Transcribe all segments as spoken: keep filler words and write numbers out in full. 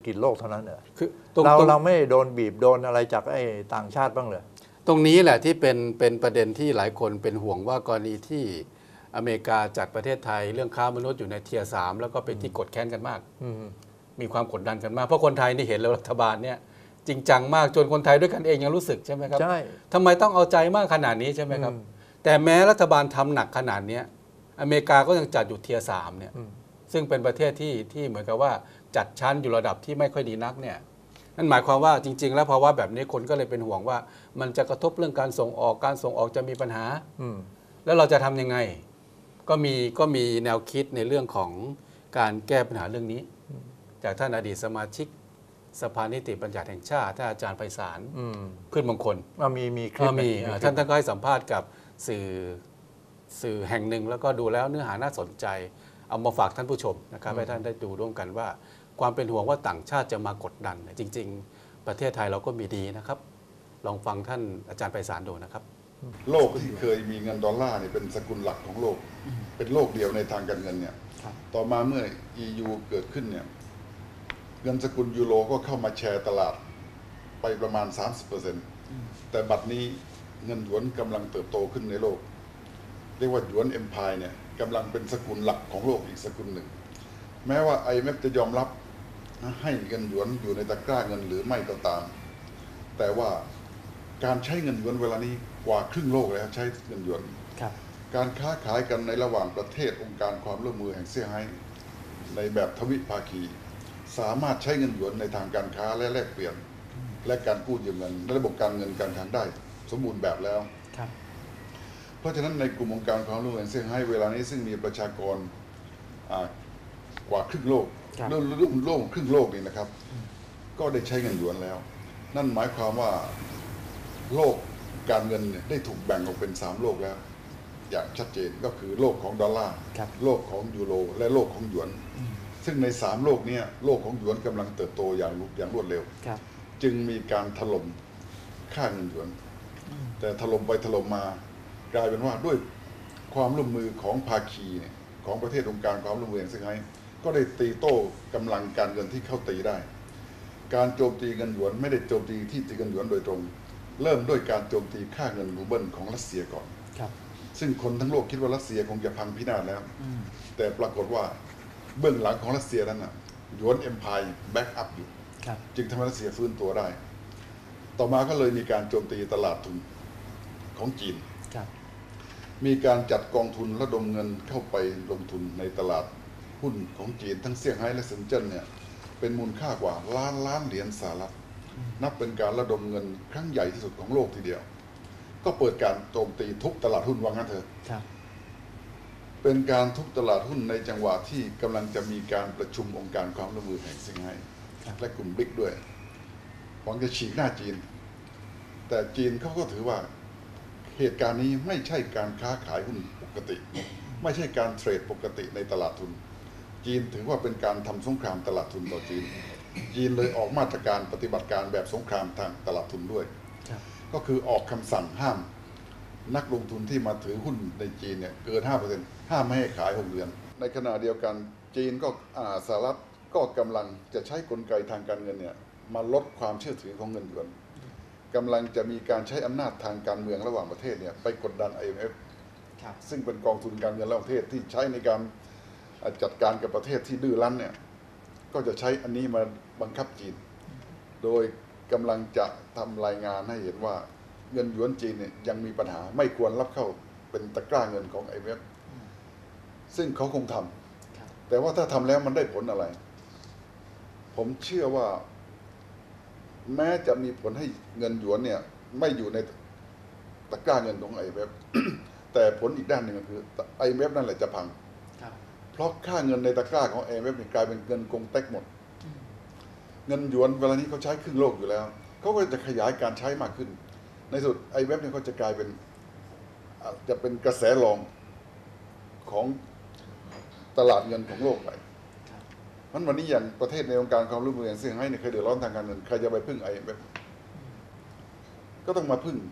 กิจโลกเท่านั้นเหรอคือเราเราไม่โดนบีบโดนอะไรจากไอ้ต่างชาติบ้างเลยตรงนี้แหละที่เป็นเป็นประเด็นที่หลายคนเป็นห่วงว่ากรณีที่อเมริกาจัดประเทศไทยเรื่องค้ามนุษย์อยู่ในเทียร์สามแล้วก็เป็นที่กดแค้นกันมากมีความกดดันกันมากเพราะคนไทยนี่เห็นแล้วรัฐบาลเนี่ยจริงจังมากจนคนไทยด้วยกันเองยังรู้สึกใช่ไหมครับใช่ทำไมต้องเอาใจมากขนาดนี้ใช่ไหมครับแต่แม้รัฐบาลทำหนักขนาดนี้อเมริกาก็ยังจัดอยู่เทียร์สามเนี่ยซึ่งเป็นประเทศที่ที่เหมือนกับว่าจัดชั้นอยู่ระดับที่ไม่ค่อยดีนักเนี่ยนั่นหมายความว่าจริงๆแล้วภาวะแบบนี้คนก็เลยเป็นห่วงว่ามันจะกระทบเรื่องการส่งออกการส่งออกจะมีปัญหาแล้วเราจะทำยังไงก็มีก็มีแนวคิดในเรื่องของการแก้ปัญหาเรื่องนี้จากท่านอดีตสมาชิกสภานิติบัญญัติแห่งชาติท่านอาจารย์ไพศาลพืชมงคลมีมีคลิปมีท่านท่านก็ให้สัมภาษณ์กับสื่อสื่อแห่งหนึ่งแล้วก็ดูแล้วเนื้อหาน่าสนใจเอามาฝากท่านผู้ชมนะครับให้ท่านได้ดูร่วมกันว่าความเป็นห่วงว่าต่างชาติจะมากดดันจริงๆประเทศไทยเราก็มีดีนะครับลองฟังท่านอาจารย์ไพศาลดูนะครับโลกที่เคยมีเงินดอลลาร์เนี่ยเป็นสกุลหลักของโลกเป็นโลกเดียวในทางการเงินเนี่ยต่อมาเมื่อ อี ยู เกิดขึ้นเนี่ยเงินสกุลยูโรก็เข้ามาแชร์ตลาดไปประมาณ สามสิบเปอร์เซ็นต์ แต่บัดนี้เงินหยวนกำลังเติบโตขึ้นในโลกเรียกว่าหยวนเอ็มไพร์เนี่ยกำลังเป็นสกุลหลักของโลกอีกสกุลหนึ่งแม้ว่า ไอ เอ็ม เอฟ จะยอมรับให้เงินหยวนอยู่ในตะกร้าเงินหรือไม่ก็ตามแต่ว่าการใช้เงินหยวนเวลานี้กว่าครึ่งโลกแล้วใช้เงินหยวนการค้าขายกันในระหว่างประเทศองค์การความร่วมมือแห่งเซี่ยงไฮ้ในแบบทวิภาคีสามารถใช้เงินหยวนในทางการค้าและแลกเปลี่ยนและการกู้ยืมเงินในระบบการเงินการคลังได้สมบูรณ์แบบแล้วเพราะฉะนั้นในกลุ่มองค์การความร่วมมือแห่งเซี่ยงไฮ้เวลานี้ซึ่งมีประชากรกว่าครึ่งโลกเรื่องรุ่มโลกครึ่งโลกนี่นะครับก็ได้ใช้เงินหยวนแล้วนั่นหมายความว่าโลกการเงินได้ถูกแบ่งออกเป็นสามโลกแล้วอย่างชัดเจนก็คือโลกของดอลลาร์โลกของยูโรและโลกของหยวนซึ่งในสามโลกนี้โลกของหยวนกำลังเติบโตอย่างอย่างรวดเร็วจึงมีการถล่มค่าเงินหยวนแต่ถล่มไปถล่มมากลายเป็นว่าด้วยความร่วมมือของภาคีของประเทศองค์การความร่วมมือแห่งเซี่ยงไฮ้ก็ได้ตีโต้กำลังการเงินที่เข้าตีได้การโจมตีเงินหยวนไม่ได้โจมตีที่ตีเงินหยวนโดยตรงเริ่มด้วยการโจมตีค่าเงินรูเบิลของรัสเซียก่อนซึ่งคนทั้งโลกคิดว่ารัสเซียคงจะพังพินาศแล้วแต่ปรากฏว่าเบื้องหลังของรัสเซียนั้นน่ะหยวนเอ็มไพร์แบ็กอัพอยู่จึงทำให้รัสเซียฟื้นตัวได้ต่อมาก็เลยมีการโจมตีตลาดทุนของจีนมีการจัดกองทุนระดมเงินเข้าไปลงทุนในตลาดหุ้นของจีนทั้งเซี่ยงไฮ้และเซินเจิ้นเนี่ยเป็นมูลค่ากว่าล้านล้านเหรียญสหรัฐนับเป็นการระดมเงินครั้งใหญ่ที่สุดของโลกทีเดียวก็เปิดการโจมตีทุบตลาดหุ้นว่างั้นเถอะเป็นการทุบตลาดหุ้นในจังหวะที่กำลังจะมีการประชุมองค์การความร่วมมือแห่งเซี่ยงไฮ้และกลุ่มบิ๊กด้วยหวังจะฉีกหน้าจีนแต่จีนเขาก็ถือว่าเหตุการณ์นี้ไม่ใช่การค้าขายหุ้นปกติไม่ใช่การเทรดปกติในตลาดทุนจีนถือว่าเป็นการทำสงครามตลาดทุนต่อจีนจีนเลยออกมาตรการปฏิบัติการแบบสงครามทางตลาดทุนด้วยก็คือออกคำสั่งห้ามนักลงทุนที่มาถือหุ้นในจีนเนี่ยเกิน ห้าเปอร์เซ็นต์ ห้ามไม่ให้ขายหกเดือนในขณะเดียวกันจีนก็สหรัฐก็กำลังจะใช้กลไกทางการเงินเนี่ยมาลดความเชื่อถือของเงินหยวนกำลังจะมีการใช้อำนาจทางการเมืองระหว่างประเทศเนี่ยไปกดดัน ไอ เอ็ม เอฟ ซึ่งเป็นกองทุนการเงินระหว่างประเทศที่ใช้ในการจัดการกับประเทศที่ดื้อรั้นเนี่ยก็จะใช้อันนี้มาบังคับจีนโดยกำลังจะทำรายงานให้เห็นว่าเงินหยวนจีนเนี่ยยังมีปัญหาไม่ควรรับเข้าเป็นตะกร้าเงินของ ไอ เอ็ม เอฟ ซึ่งเขาคงทำแต่ว่าถ้าทำแล้วมันได้ผลอะไรผมเชื่อว่าแม้จะมีผลให้เงินหยวนเนี่ยไม่อยู่ในตะกร้าเงินของ ไอ เอ็ม เอฟ แต่ผลอีกด้านหนึ่งก็คือ ไอ เอ็ม เอฟ นั่นแหละจะพังเพราะค่าเงินในตะกร้าของ ไอ เอ็ม เอฟ กลายเป็นเงินกงเต็กหมดเงินหยวนเวลานี้เขาใช้ครึ่งโลกอยู่แล้วเขาก็จะขยายการใช้มากขึ้นในสุด ไอ เอ็ม เอฟ เนี่ยเขาจะกลายเป็นจะเป็นกระแสรองของตลาดเงินของโลกไปเพราะวันนี้อย่างประเทศในองค์การความร่วมมือแห่งเซี่ยงไฮ้เนี่ยเคยเดือดร้อนทางการเงินใครจะไปพึ่ง ไอ เอ็ม เอฟ ก็ต้องมาพึ่ง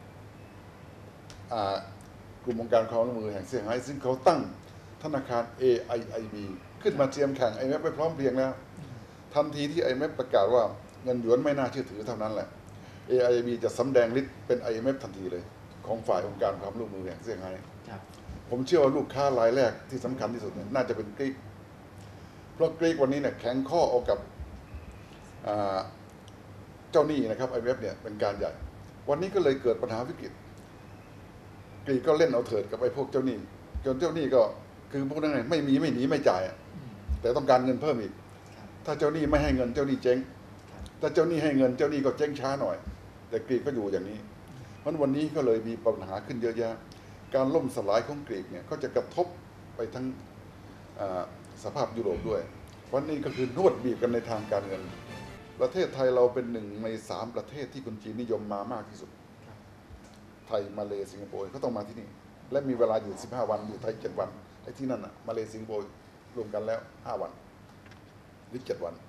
กลุ่มองค์การความร่วมมือแห่งเซี่ยงไฮ้ซึ่งเขาตั้งธนาคาร เอ ไอ ไอ บี ขึ้นมาเทียมแข่ง ไอ เอ็ม เอฟ ไปพร้อมเพรียงแล้วทันทีที่ ไอ เอ็ม เอฟ ประกาศว่าเงินหยวนไม่น่าเชื่อถือเท่านั้นแหละ เอ ไอ บี จะสำแดงฤทธิ์เป็น ไอ เอ็ม เอฟ ทันทีเลยของฝ่ายองค์การความร่วมมือแห่งเซี่ยงไฮ้ผมเชื่อว่าลูกค้ารายแรกที่สำคัญที่สุดเนี่ยน่าจะเป็นกรีกเพราะกรีกวันนี้เนี่ยแข็งข้อเอากับเจ้าหนี้นะครับ ไอ เอ็ม เอฟ เนี่ยเป็นการใหญ่วันนี้ก็เลยเกิดปัญหาวิกฤตกรีกก็เล่นเอาเถิดกับไอ้พวกเจ้าหนี้จนเจ้าหนี้ก็คือพวกนั้นไม่มีไม่หนีไม่จ่ายแต่ต้องการเงินเพิ่มอีกถ้าเจ้าหนี้ไม่ให้เงินเจ้าหนี้เจ๊งถ้าเจ้าหนี้ให้เงินเจ้าหนี้ก็เจ๊งช้าหน่อยแต่กรีกก็อยู่อย่างนี้เพราะวันนี้ก็เลยมีปัญหาขึ้นเยอะแยะการล่มสลายของกรีกเนี่ยก็จะกระทบไปทั้งสภาพยุโรปด้วยวันนี้ก็คือนวดบีบกันในทางการเงินประเทศไทยเราเป็นหนึ่งในสามประเทศที่คนจีนนิยมมามากที่สุดไทยมาเลสิงคโปร์เขาต้องมาที่นี่และมีเวลาอยู่สิบห้าวันอยู่ไทยเจ็ดวันไอ้ที่นั่นอะมาเลสิงคโปร์รวมกันแล้วห้าวันหรือเจ็ดวัน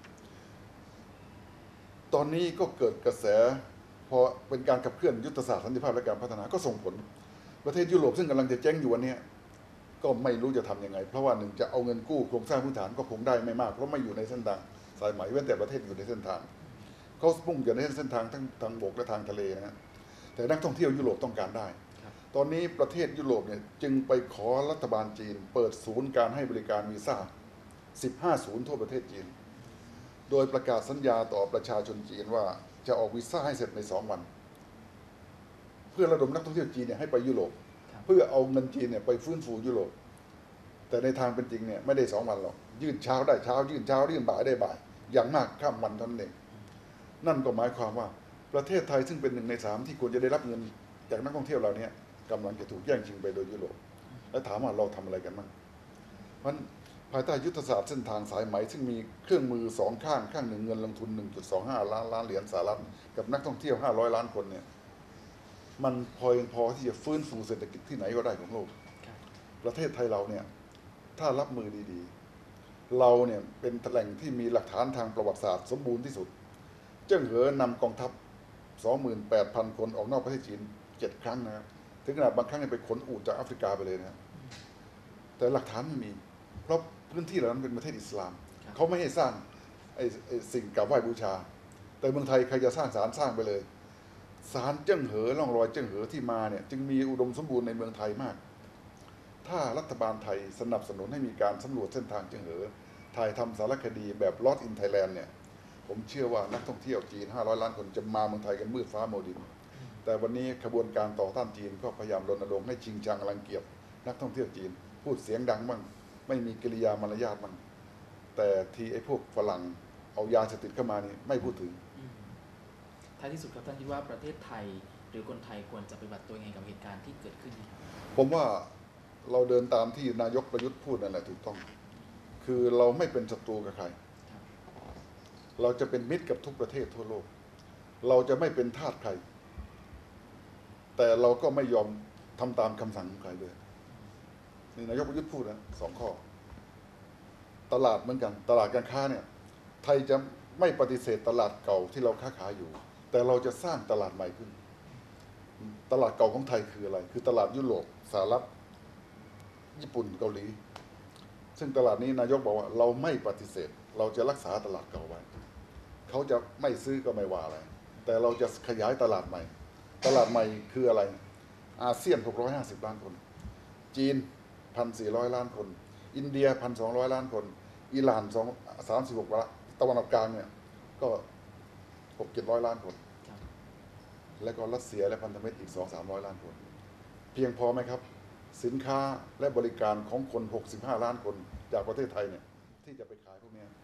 ตอนนี้ก็เกิดกระแสพอเป็นการขับเคลื่อนยุทธศาสตร์สันติภาพและการพัฒนาก็ส่งผลประเทศยุโรปซึ่งกำลังจะเจ๊งอยู่วันนี้ก็ไม่รู้จะทำยังไงเพราะว่าหนึ่งจะเอาเงินกู้โครงสร้างพื้นฐานก็คงได้ไม่มากเพราะไม่อยู่ในเส้นทางสายไหมเว้นแต่ประเทศอยู่ในเส้นทางเขามุ่งอยู่ในเส้นทางทั้งทางบกและทางทะเลนะแต่นักท่องเที่ยวยุโรปต้องการได้ตอนนี้ประเทศยุโรปเนี่ยจึงไปขอรัฐบาลจีนเปิดศูนย์การให้บริการวีซ่าสิบห้าศูนย์ทั่วประเทศจีนโดยประกาศสัญญาต่อประชาชนจีนว่าจะออกวีซ่าให้เสร็จในสองวันเพื่อระดมนักท่องเที่ยวจีนเนี่ยให้ไปยุโรปเพื่อเอาเงินจีนเนี่ยไปฟื้นฟูยุโรปแต่ในทางเป็นจริงเนี่ยไม่ได้สองวันหรอกยื่นเช้าได้เช้ายื่นเช้ายื่นบ่ายได้บ่ายอย่างมากข้ามวันเท่านั้นเองนั่นก็หมายความว่าประเทศไทยซึ่งเป็นหนึ่งในสามที่ควรจะได้รับเงินจากนักท่องเที่ยวเหล่านี้กำลังจะถูกแย่งชิงไปโดยยุโรปแล้วถามว่าเราทำอะไรกันบ้างเพราะภายใต้ยุทธศาสตร์เส้นทางสายไหมซึ่งมีเครื่องมือสองข้างข้างหนึ่งเงินลงทุน หนึ่งจุดสองห้า ล้านล้านเหรียญสหรัฐกับนักท่องเที่ยวห้าร้อยล้านคนเนี่ยมันพอพอที่จะฟื้นฟูเศรษฐกิจที่ไหนก็ได้ของโลกประเทศไทยเราเนี่ยถ้ารับมือดีๆเราเนี่ยเป็นแหล่งที่มีหลักฐานทางประวัติศาสตร์สมบูรณ์ที่สุดเจิ้งเหอนำกองทัพ สองหมื่นแปดพัน คนออกนอกประเทศจีนเจ็ดครั้งนะครับถึงขนาดบางครั้งไปขนอูฐจากแอฟริกาไปเลยนะแต่หลักฐานไม่มีเพราะพื้นที่เหล่านั้นเป็นประเทศอิสลามเขาไม่ให้สร้างไอ้สิ่งกราบไหว้บูชาแต่เมืองไทยใครจะสร้างศาลสร้างไปเลยศาลเจิ้งเหอร่องรอยเจิ้งเหอที่มาเนี่ยจึงมีอุดมสมบูรณ์ในเมืองไทยมากถ้ารัฐบาลไทยสนับสนุนให้มีการสำรวจเส้นทางเจิ้งเหอถ่ายทำสารคดีแบบ Lost in Thailand เนี่ยผมเชื่อว่านักท่องเที่ยวจีนห้าร้อยล้านคนจะมาเมืองไทยกันมืดฟ้ามัวดินแต่วันนี้ขบวนการต่อต้านจีนก็พยายามรณรงค์ให้ชิงชังรังเกียจนักท่องเที่ยวจีนพูดเสียงดังบ้างไม่มีกิริยามารยาทบ้างแต่ทีไอ้พวกฝรั่งเอายาเสพติดเข้ามานี่ไม่พูดถึงท้ายที่สุดครับท่านคิดว่าประเทศไทยหรือคนไทยควรจะปฏิบัติตัวยังไงกับเหตุการณ์ที่เกิดขึ้นนี้ครับผมว่าเราเดินตามที่นายกประยุทธ์พูดนั่นแหละถูกต้องคือเราไม่เป็นศัตรูกับใครเราจะเป็นมิตรกับทุกประเทศทั่วโลกเราจะไม่เป็นทาสใครแต่เราก็ไม่ยอมทำตามคำสั่งของใครด้วยนี่นายกประยุทธ์พูดนะสองข้อตลาดเหมือนกันตลาดการค้าเนี่ยไทยจะไม่ปฏิเสธตลาดเก่าที่เราค้าขายอยู่แต่เราจะสร้างตลาดใหม่ขึ้นตลาดเก่าของไทยคืออะไรคือตลาดยุโรปสหรัฐญี่ปุ่นเกาหลีซึ่งตลาดนี้นายกบอกว่าเราไม่ปฏิเสธเราจะรักษาตลาดเก่าไว้เขาจะไม่ซื้อก็ไม่ว่าอะไรแต่เราจะขยายตลาดใหม่ตลาดใหม่คืออะไรอาเซียนหกร้อยห้าสิบล้านคนจีน หนึ่งพันสี่ร้อยล้านคนอินเดีย หนึ่งพันสองร้อยล้านคนอิหร่านสามสิบหกล้านตะวันออกกลางเนี่ยก็ หกถึงเจ็ดร้อยล้านคนและก็รัสเซียและพันธมิตรอีก สองถึงสามร้อยล้านคนเพียงพอไหมครับสินค้าและบริการของคนหกสิบห้าล้านคนจากประเทศไทยเนี่ยที่จะไปขายพวกนี้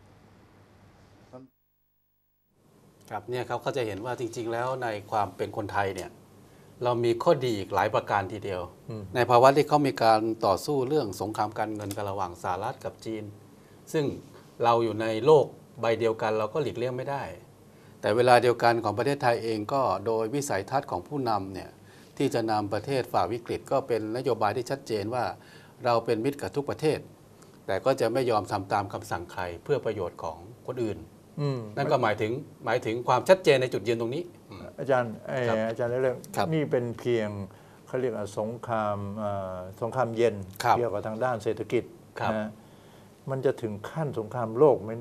ครับเนี่ยครับเขาจะเห็นว่าจริงๆแล้วในความเป็นคนไทยเนี่ยเรามีข้อดีอีกหลายประการทีเดียวในภาวะที่เขามีการต่อสู้เรื่องสงครามการเงินกันระหว่างสหรัฐกับจีนซึ่งเราอยู่ในโลกใบเดียวกันเราก็หลีกเลี่ยงไม่ได้แต่เวลาเดียวกันของประเทศไทยเองก็โดยวิสัยทัศน์ของผู้นำเนี่ยที่จะนำประเทศฝ่าวิกฤตก็เป็นนโยบายที่ชัดเจนว่าเราเป็นมิตรกับทุกประเทศแต่ก็จะไม่ยอมทำตามคำสั่งใครเพื่อประโยชน์ของคนอื่นนั่นก็หมายถึงหมายถึงความชัดเจนในจุดยืนตรงนี้อาจารย์อาจารย์เรื่องนี่เป็นเพียงเขาเรียกสงครามสงครามเย็นเกี่ยวกับทางด้านเศรษฐกิจนะมันจะถึงขั้นสงครามโลกไหมเนี่ย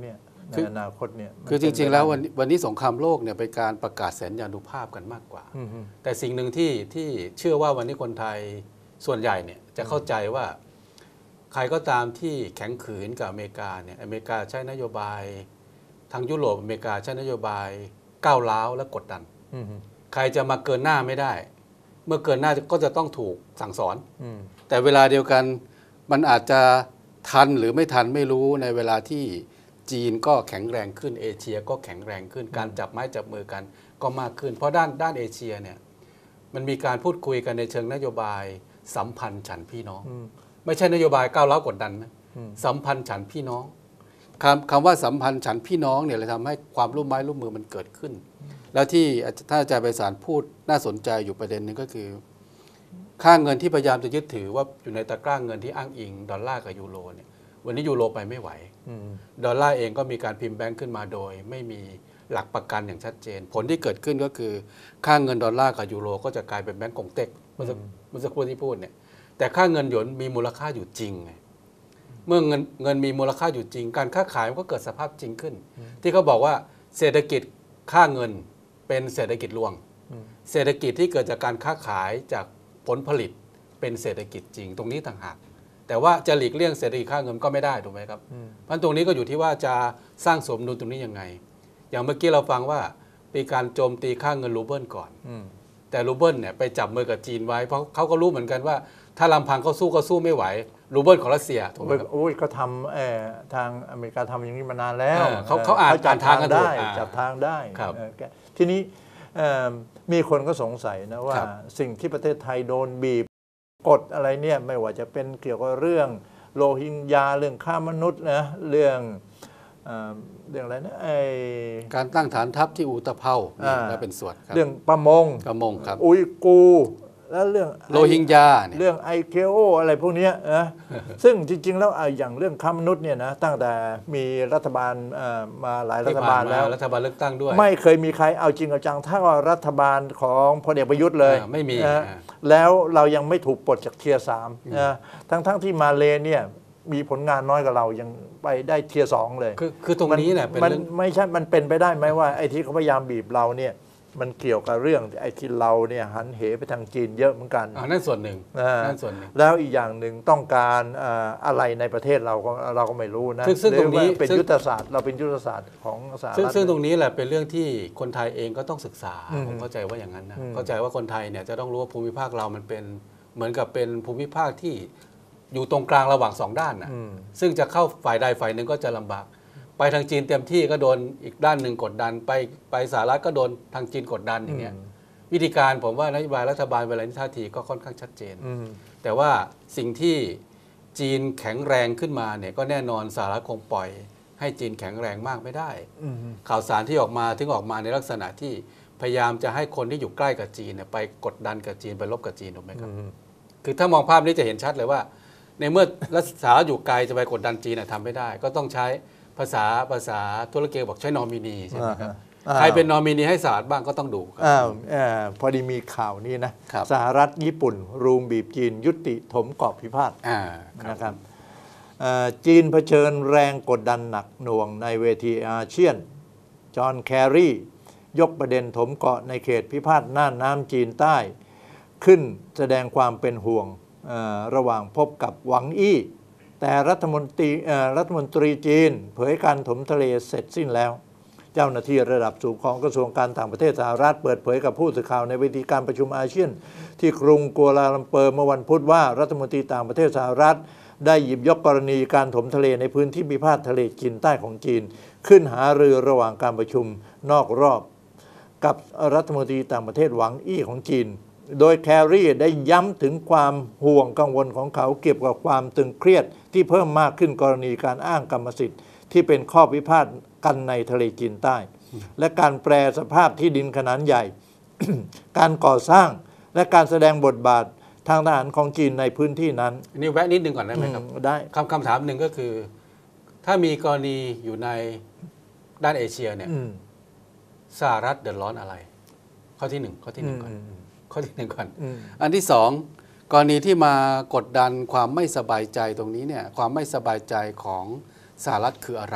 ในอนาคตเนี่ยมันคือจเป็นริงไปๆ แล้วได้วันวันนี้สงครามโลกเนี่ยเป็นการประกาศสัญญานุภาพกันมากกว่าอืมฮึแต่สิ่งหนึ่งที่ที่เชื่อว่าวันนี้คนไทยส่วนใหญ่เนี่ยจะเข้าใจว่าใครก็ตามที่แข็งขืนกับอเมริกาเนี่ยอเมริกาใช้นโยบายทางยุโรปอเมริกาใช้นโยบายก้าวร้าวและกดดันอืมฮึใครจะมาเกินหน้าไม่ได้ เมื่อเกินหน้าก็จะต้องถูกสั่งสอนอืมแต่เวลาเดียวกันมันอาจจะทันหรือไม่ทันไม่รู้ในเวลาที่จีนก็แข็งแรงขึ้นเอเชียก็แข็งแรงขึ้นการจับไม้จับมือกันก็มากขึ้น เพราะด้านด้านเอเชียเนี่ยมันมีการพูดคุยกันในเชิงนโยบายสัมพันธ์ฉันพี่น้องอืมไม่ใช่นโยบายก้าวร้าวกดดันนะอืมสัมพันธ์ฉันพี่น้องคำคำว่าสัมพันธ์ฉันพี่น้องเนี่ยเลยทำให้ความร่วมไม้ร่วมมือมันเกิดขึ้น แล้วที่ท่านอาจารย์ไพศาลพูดน่าสนใจอยู่ประเด็นหนึงก็คือ ค่าเงินที่พยายามจะยึดถือว่าอยู่ในตะกร้าเงินที่อ้างอิงดอลลาร์กับยูโรเนี่ยวันนี้ยูโรไปไม่ไหวอืมดอลลาร์เองก็มีการพิมพ์แบงก์ขึ้นมาโดย ไม่มีหลักประกันอย่างชัดเจน ผลที่เกิดขึ้นก็คือค่าเงินดอลลาร์กับยูโรก็จะกลายเป็นแบงก์กงเต็กเมื่อสักเมื่อสักครู่ที่พูดเนี่ยแต่ค่าเงินหยวนมีมูลค่าอยู่จริงไงเมื่อเงินเงินมีมูลค่าอยู่จริง การค้าขายมันก็เกิดสภาพจริงขึ้น ที่เขาบอกว่าเศรษฐกิจค่าเงินเป็นเศรษฐกิจลวง เศรษฐกิจที่เกิดจากการค้าขายจากผลผลิตเป็นเศรษฐกิจจริง ตรงนี้ต่างหากแต่ว่าจะหลีกเลี่ยงเศรษฐกิจค่าเงินก็ไม่ได้ถูกไหมครับเพราะตรงนี้ก็อยู่ที่ว่าจะสร้างสมดุลตรงนี้ยังไง อย่างเมื่อกี้เราฟังว่ามีการโจมตีค่าเงินรูเบิลก่อนอืมแต่รูเบิลเนี่ยไปจับมือกับจีนไว้เพราะเขาก็รู้เหมือนกันว่า ถ้าลำพังเขาสู้ก็สู้ไม่ไหวรูเบิลของรัสเซียถูกไหมโอ้ยครับโอ้ยเขาทำเอ่อทางอเมริกาทำอย่างนี้มานานแล้วเออเขาเขาอ่านจับอ่านทางกันถูกได้อ่าจับทางได้ครับเออแกทีนี้เอ่อมีคนก็สงสัยนะว่าครับสิ่งที่ประเทศไทยโดนบีบกดอะไรเนี่ยไม่ว่าจะเป็นเกี่ยวกับเรื่องโรฮิงญาเรื่องฆ่ามนุษย์นะเรื่องเอ่อเรื่องอะไรนะไอการตั้งฐานทัพที่อุตภเปาอ่าและเป็นส่วนครับเรื่องประมงกระมงครับอุยกูร์แล้วเรื่องโรฮิงญาเนี่ยเรื่อง ไอ เค โอ อะไรพวกเนี้ยนะ ซึ่งจริง ๆ แล้วอ่ะอย่างเรื่องค้ามนุษย์เนี่ยนะตั้งแต่มีรัฐบาลเอ่อมาหลายรัฐบาลแล้วที่ผ่นมรัฐบาลเลือกตั้งด้วยไม่เคยมีใครเอาจริงเอาจังเท่ารัฐบาลของพลเอกประยุทธ์เลยอ่าไม่มีนะอ่าแล้วเรายังไม่ถูกปลดจากเทียร์สามนะทั้งๆที่มาเลเนี่ยมีผลงานน้อยกว่าเรายังไปได้เทียร์สองเลยคือคือตรงนี้เนี่ยเป็นมันเรื่องไม่ใช่มันเป็นไปได้ไหมว่าไอ้ที่เขาพยายามบีบเราเนี่ยมันเกี่ยวกับเรื่องไอ้ที่เราเนี่ยหันเหไปทางจีนเยอะเหมือนกันอ่านั่นส่วนหนึ่งอ่านั่นส่วนหนึ่งแล้วอีกอย่างหนึ่งต้องการเอ่ออะไรในประเทศเราก็เราก็ไม่รู้นะซึ่งซึ่งตรงนี้หอว่าเป็นซึ่งยุทธศาสตร์เราเป็นยุทธศาสตร์ของสหซึ่งรัฐซึ่งตรงนี้แหละเป็นเรื่องที่คนไทยเองก็ต้องศึกษาอืมผมเข้าใจว่าอย่างนั้นนะอืมเข้าใจว่าคนไทยเนี่ยจะต้องรู้ว่าภูมิภาคเรามันเป็นเหมือนกับเป็นภูมิภาคที่อยู่ตรงกลางระหว่างสองด้านนะอืมซึ่งจะเข้าฝ่ายใดฝ่ายหนึ่งก็จะลำบาก ไปทางจีนเต็มที่ก็โดนอีกด้านหนึ่งกดดัน ไปไปสหรัฐก็โดนทางจีนกดดันอย่างเงี้ยวิธีการผมว่านโยบายรัฐบาลเวลานี้ท่าทีก็ค่อนข้างชัดเจนอืมแต่ว่าสิ่งที่จีนแข็งแรงขึ้นมาเนี่ยก็แน่นอนสหรัฐคงปล่อยให้จีนแข็งแรงมากไม่ได้อืมข่าวสารที่ออกมาถึงออกมาในลักษณะที่พยายามจะให้คนที่อยู่ใกล้กับจีนเนี่ยไปกดดันกับจีนไปลบกับจีนถูกไหมครับอืมคือถ้ามองภาพนี้จะเห็นชัดเลยว่า ในเมื่อรัฐสหรัฐอยู่ไกลจะไปกดดันจีนน่ะทำไม่ได้ ก็ต้องใช้ภาษาภาษาธุรกิจบอกใช้นอมินีใช่ไหมครับอ่าใครเป็นนอมินีให้สหรัฐบ้างก็ต้องดูครับอ้าวเอ่อพอดีมีข่าวนี้นะครับ สหรัฐญี่ปุ่นรูมบีบจีนยุติถมกรอบพิพาทอ่านะครับเอ่อจีนเผชิญแรงกดดันหนักหน่วงในเวทีอาเซียน จอห์นแครียกประเด็นถมเกาะในเขตพิพาทน่านน้ำจีนใต้ ขึ้นแสดงความเป็นห่วงเอ่อระหว่างพบกับหวังอี้ แต่รัฐมนตรีเอ่อรัฐมนตรีจีน เผยการถมทะเลเสร็จสิ้นแล้ว เจ้าหน้าที่ระดับสูงของกระทรวงการต่างประเทศสหรัฐเปิดเผยกับผู้สื่อข่าวในเวทีการประชุมอาเซียน ที่กรุงกัวลาลัมเปอร์เมื่อวันพุธว่ารัฐมนตรีต่างประเทศสหรัฐ ได้หยิบยกกรณีการถมทะเลในพื้นที่พิพาททะเลจีนใต้ของจีน ขึ้นหารือระหว่างการประชุมนอกรอบ กับรัฐมนตรีต่างประเทศหวังอี้ของจีน โดยแครีได้ย้ำถึงความห่วงกังวลของเขาเกี่ยวกับความตึงเครียดที่เพิ่มมากขึ้นกรณีการอ้างกรรมสิทธิ์ที่เป็นข้อพิพาทกันในทะเลจีนใต้ และการแปรสภาพที่ดินขนาดใหญ่ การก่อสร้างและการแสดงบทบาททางทหารของจีนในพื้นที่นั้นอันนี้แวะนิดนึงก่อนได้ไหมครับอืมได้คำคำถามหนึ่งก็คือ ถ้ามีกรณีอยู่ในด้านเอเชียเนี่ยอืมสหรัฐเดือดร้อนอะไร ข้อที่หนึ่งข้อที่หนึ่งก่อนอืมข้อที่หนึ่งก่อนอืมอันที่สองกรณีที่มากดดันความไม่สบายใจตรงนี้เนี่ยความไม่สบายใจของสหรัฐคืออะไร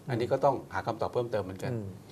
อันนี้ก็ต้องหาคำตอบเพิ่มเติมเหมือนกันอืม